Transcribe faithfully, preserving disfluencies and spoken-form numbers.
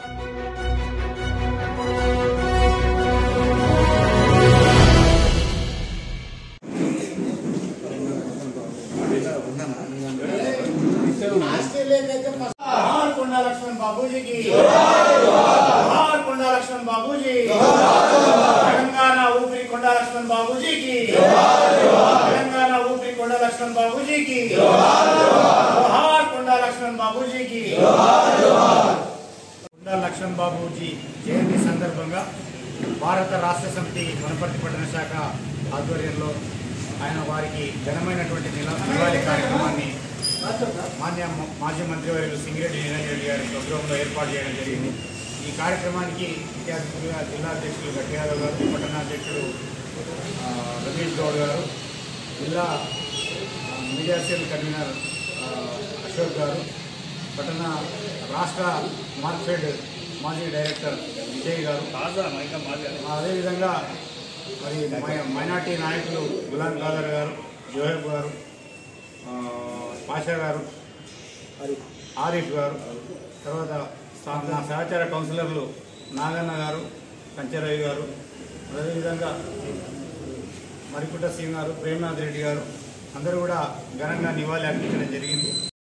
కొండా లక్ష్మణ్ బాబూజీ की जोहार కొండా లక్ష్మణ్ బాబూజీ తెలంగాణ ఊపిరి కొండా లక్ష్మణ్ బాబూజీ की తెలంగాణ ఊపిరి కొండా లక్ష్మణ్ బాబూజీ की जोहार కొండా లక్ష్మణ్ బాబూజీ की కొండా లక్ష్మణ్ బాబూజీ జయంతి సందర్భంగా భారత రాష్ట్ర సమితి వనపర్తి పట్టణ శాఖ ఆధ్వర్యంలో ఆయన వారికి ఘనమైనటువంటి నివాళి కార్యక్రమాన్ని మాన్య మాజీ మంత్రివర్యులు సింగిరెడ్డి నిరంజన్ రెడ్డి గారి స్వగృహంలో ఏర్పాటు చేయడం జరిగింది। ఈ కార్యక్రమానికి ముఖ్య అతిథులుగా జిల్లా అధ్యక్షులు గట్టి యాదవ్ గారు, పట్టణ అధ్యక్షుడు రమేష్ గౌడ్ గారు, జిల్లా media cell convener Ashok garu, పట్టణ రాష్ట్ర మార్కెట్ మాజీ డైరెక్టర్ విజయ్ గారు, అదేవిధంగా మరి మైనార్టీ నాయకులు గులాం ఖాదర్ గారు, జోహెబ్ గారు, పాషా గారు, ఆరిఫ్ గారు, తర్వాత నా సహచార కౌన్సిలర్లు నాగన్న గారు, కంచరవి గారు, అదేవిధంగా మరికుట్ట సింగ్ గారు, ప్రేమనాథ్ రెడ్డి గారు అందరూ కూడా ఘనంగా నివాళి అర్పించడం జరిగింది।